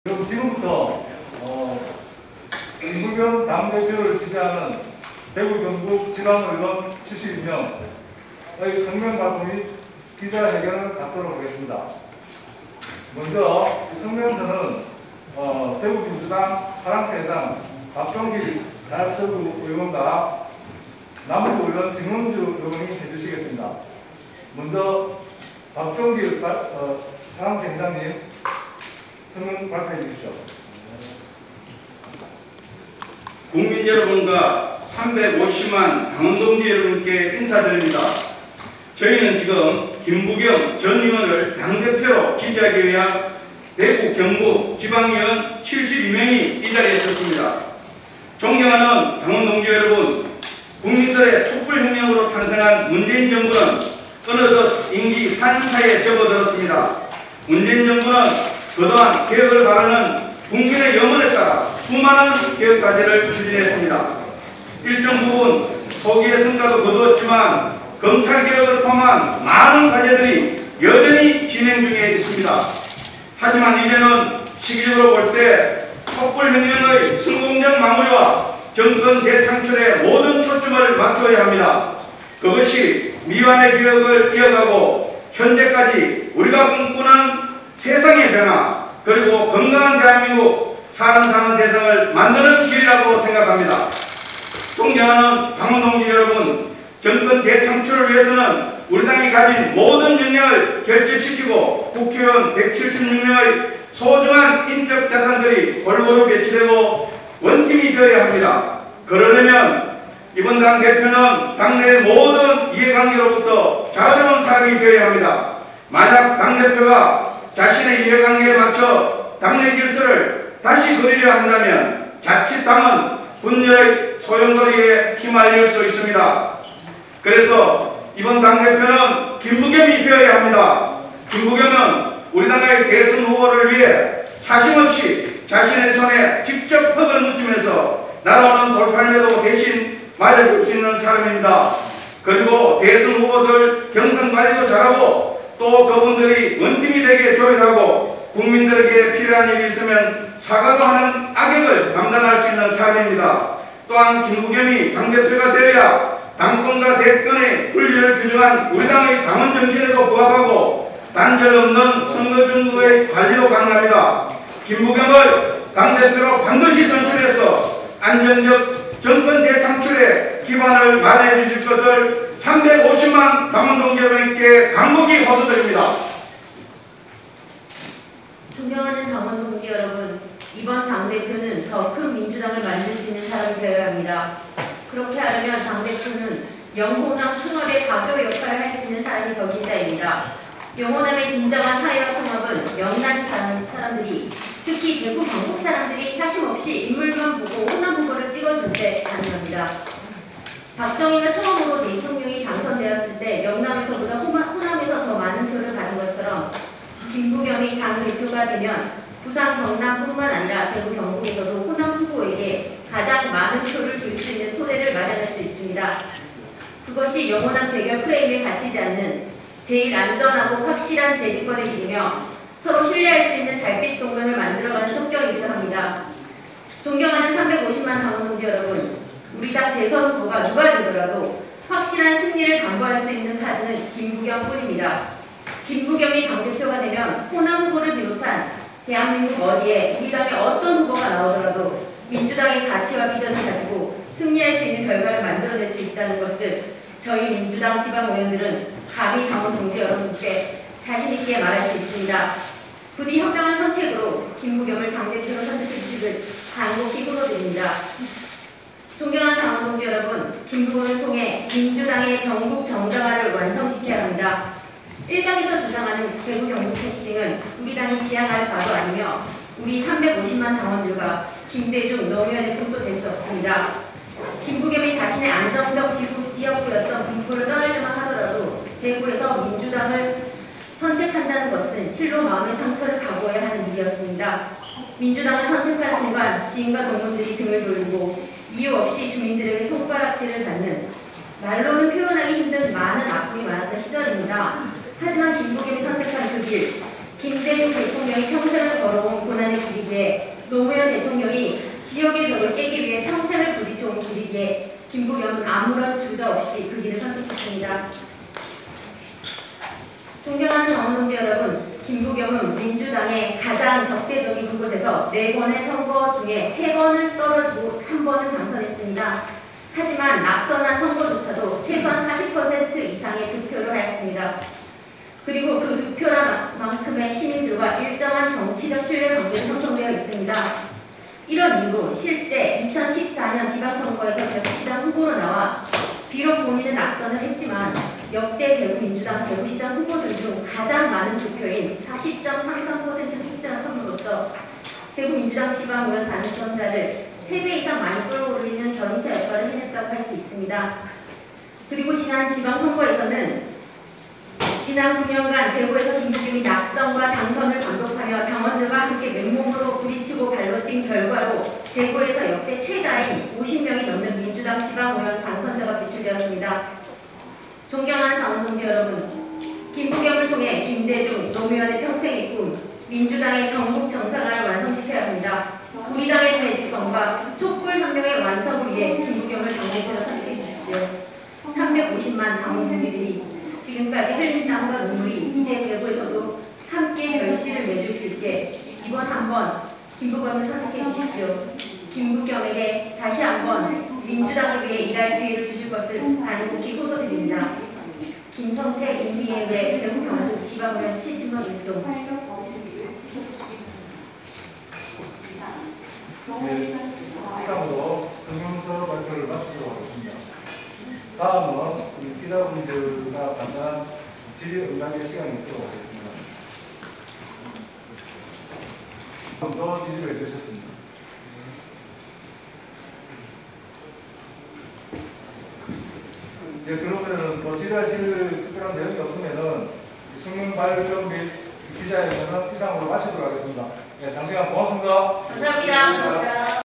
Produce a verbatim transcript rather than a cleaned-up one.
그럼 지금부터 어, 김부겸 당대표를 지지하는 대구 경북 지방의원 칠십이 명의 성명 발표 및 기자회견을 갖도록 하겠습니다. 먼저 이 성명서는 어, 대구민주당 파랑새당 박종길 달서구 의원과 남부의원 진원주 의원이 해주시겠습니다. 먼저 박종길 어, 파랑새당님 성명 발표해 주십시오. 국민 여러분과 삼백오십만 당원동지 여러분께 인사드립니다. 저희는 지금 김부겸 전 의원을 당대표로 지지하기 위한 대구 경북 지방의원 칠십이 명이 이 자리에 섰습니다. 존경하는 당원동지 여러분, 국민들의 촛불혁명으로 탄생한 문재인 정부는 어느덧 임기 사 년 차에 접어들었습니다. 문재인 정부는 그동안 개혁을 바라는 국민의 염원에 따라 수많은 개혁 과제를 추진했습니다. 일정 부분 소기의 성과도 거두었지만 검찰개혁을 포함한 많은 과제들이 여전히 진행 중에 있습니다. 하지만 이제는 시기적으로 볼 때 촛불혁명의 성공적 마무리와 정권 재창출에 모든 초점을 맞춰야 합니다. 그것이 미완의 개혁을 이어가고 현재까지 우리가 꿈꾸는 세상의 변화 그리고 건강한 대한민국 사람 사는 세상을 만드는 길이라고 생각합니다. 존경하는 당원동지 여러분, 정권 재창출을 위해서는 우리 당이 가진 모든 역량을 결집시키고 국회의원 백칠십육 명의 소중한 인적 자산들이 골고루 배치되고 원팀이 되어야 합니다. 그러려면 이번 당 대표는 당내의 모든 이해관계로부터 자유로운 사람이 되어야 합니다. 만약 당대표가 자신의 이해관계에 맞춰 당내 질서를 다시 그리려 한다면 자칫 당은 분열의 소용돌이에 휘말릴 수 있습니다. 그래서 이번 당대표는 김부겸이 되어야 합니다. 김부겸은 우리 당의 대선 후보를 위해 사심없이 자신의 손에 직접 흙을 묻히면서 날아오는 돌팔매도 대신 맞아줄 수 있는 사람입니다. 그리고 대선 후보들 경선 관리도 잘하고 또 그분들이 원팀이 되게 조율하고 국민들에게 필요한 일이 있으면 사과도 하는 악역을 감당할 수 있는 사람입니다. 또한 김부겸이 당대표가 되어야 당권과 대권의 분리를 규정한 우리 당의 당원 정신에도 부합하고 단절 없는 선거 정부의 관리도 가능합니다. 김부겸을 당대표로 반드시 선출해서 안정적 정권 재창출에 기반을 마련해 주실 것을 삼백오십만 당원동지 여러분께 간곡히 호소드립니다. 존경하는 당원동지 여러분, 이번 당대표는 더 큰 민주당을 만들 수 있는 사람이 되어야 합니다. 그렇게 하려면 당대표는 영호남 통합의 가교 역할을 할 수 있는 사람이 적임자입니다. 영호남의 진정한 화해와 통합은 영남 사람들이, 특히 대구 경북 사람들이 사심없이 인물만 보고 호남 후보를 찍어줄 때 가능합니다. 박정희가 처음으로 대통령이 당선되었을 때 영남에서보다 호남에서 더 많은 표를 받은 것처럼 김부겸이 당대표가 되면 부산 경남뿐만 아니라 대구 경북에서도 호남 후보에게 가장 많은 표를 줄 수 있는 토대를 마련할 수 있습니다. 그것이 영원한 대결 프레임에 갇히지 않는 제일 안전하고 확실한 재집권의 길이며 서로 신뢰할 수 있는 달빛 동맹을 만들어가는 성격이기도 합니다. 존경하는 삼백오십만 당원동지 여러분, 우리 당 대선 후보가 누가 되더라도 확실한 승리를 담보할 수 있는 카드는 김부겸뿐입니다. 김부겸이 당대표가 되면 호남 후보를 비롯한 대한민국 어디에 우리 당의 어떤 후보가 나오더라도 민주당의 가치와 비전을 가지고 승리할 수 있는 결과를 만들어낼 수 있다는 것을 저희 민주당 지방의원들은 감히 당원동지 여러분께 자신있게 말할 수 있습니다. 부디 현명한 선택으로 김부겸을 당대표로 선택해 주시길 간곡히 호소드립니다. 존경하는 당원동지 여러분, 김부겸을 통해 민주당의 전국 정당화를 완성시켜야 합니다. 일각에서 주장하는 대구 경북 패싱은 우리 당이 지향할 바도 아니며 우리 삼백오십만 당원들과 김대중, 노무현의 꿈도 될 수 없습니다. 김부겸이 자신의 안정적 지구, 지역구였던 분포를 떠나려만 하더라도 대구에서 민주당을 선택한다는 것은 실로 마음의 상처를 각오해야 하는 일이었습니다. 민주당을 선택한 순간 지인과 동문들이 등을 돌리고 이유 없이 주민들에게 손가락질을 받는, 말로는 표현하기 힘든 많은 아픔이 많았던 시절입니다. 하지만 김부겸이 선택한 그 길, 김대중 대통령이 평생을 걸어온 고난의 길이기에 아무런 주저 없이 그 길을 선택했습니다. 존경하는 당원동지 여러분, 김부겸은 민주당의 가장 적대적인 그곳에서 네 번의 선거 중에 세 번을 떨어지고 한 번은 당선했습니다. 하지만 낙선한 선거조차도 최소한 사십 퍼센트 이상의 득표를 하였습니다. 그리고 그 득표만큼의 시민들과 일정한 정치적 신뢰관계가 형성되어 있습니다. 이런 이유로 실제 이천십사 년 지방선거에서 대구시장 후보로 나와 비록 본인은 낙선을 했지만 역대 대구 민주당 대구시장 후보들 중 가장 많은 득표인 사십 점 삼삼 퍼센트를 획득한 선거로서 대구 민주당 지방의원 당선자를 세 배 이상 많이 끌어올리는 견인차 역할을 해냈다고 할 수 있습니다. 그리고 지난 지방선거에서는 지난 구 년간 대구에서 김부겸이 낙선과 당선을 반복하며 당원들과 함께 맨몸으로 부딪히고 발로 뛴 결과로 대구에서 역대 최다인 오십 명이 넘는 민주당 지방의원 당선자가 배출되었습니다. 존경하는 당원동지 여러분, 김부겸을 통해 김대중, 노무현의 평생의 꿈, 민주당의 전국 정상화를 완성시켜야 합니다. 우리 당의 재집권과 촛불혁명의 완성을 위해 김부겸을 당대표로 선택해 주십시오. 삼백오십만 당원분들이 지금까지 흘린 땀과 눈물이 이제 대구에서도 함께 결실을 맺을 수 있게 이번 한번 김부겸을 선택해 주십시오. 김부겸에게 다시 한번 민주당을 위해 일할 기회를 주실 것을 간곡히 호소드립니다. 김성태 임비의 대구 경북 지방의원 칠십 번 일동. 네, 이상으로 성명서 발표를 마치도록 하겠습니다. 다음은 우리 기자분들과 간단한 질의응답의 시간이 있도록 하겠습니다. 더 지지를 해주셨습니다. 예, 그러면은 뭐 질의하실 특별한 내용이 없으면은 성명 발표 및 기자회견은 이상으로 마치도록 하겠습니다. 예, 장시간 고맙습니다. 감사합니다.